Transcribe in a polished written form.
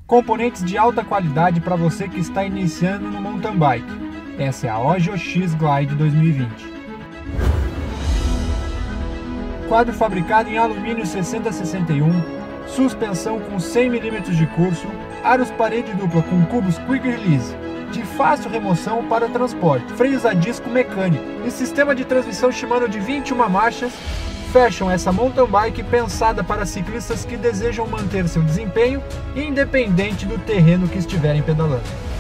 Componentes de alta qualidade para você que está iniciando no mountain bike. Essa é a Ogio X Glide 2020. Quadro fabricado em alumínio 6061, suspensão com 100 mm de curso, aros parede dupla com cubos Quick Release, de fácil remoção para transporte, freios a disco mecânico e sistema de transmissão Shimano de 21 marchas, fecham essa mountain bike pensada para ciclistas que desejam manter seu desempenho independente do terreno que estiverem pedalando.